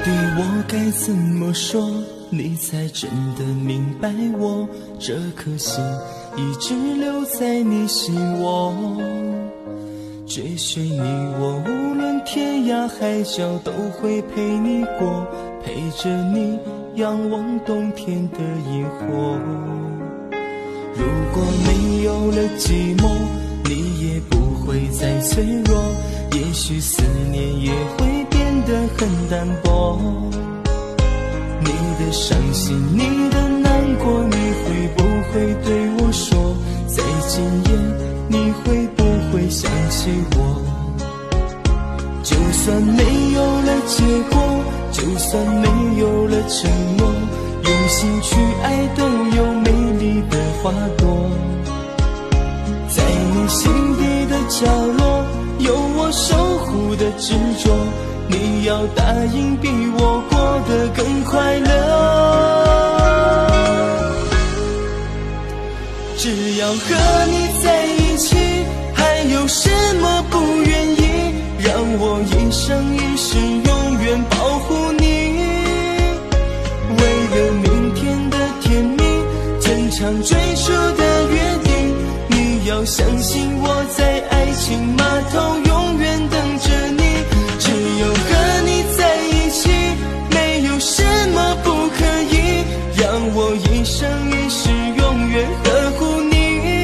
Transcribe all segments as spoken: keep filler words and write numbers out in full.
底我该怎么说，你才真的明白我这颗心一直留在你心窝。追随你我无论天涯海角都会陪你过，陪着你仰望冬天的萤火。如果没有了寂寞，你也不会再脆弱，也许思念也会变得很单薄。你的伤心，你的难过，你会不会对我说，在今夜你会不会想起我？就算没有了结果，就算没有了承诺，用心去爱都有美丽的花朵。在你心底的角落，有我守护的执着，你要答应比我过得更快乐。只要和你在一起，还有什么不愿意？让我一生一世永远保护你。为了明天的甜蜜，坚强追逐的约定，你要相信我在爱情码头永远等着你。只有和你在一起，没有什么不可以，让我一生一世永远呵护你。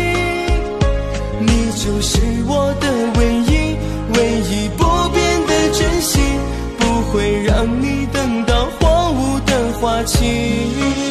你就是我的唯一，唯一不变的真心，不会让你等到荒芜的花期。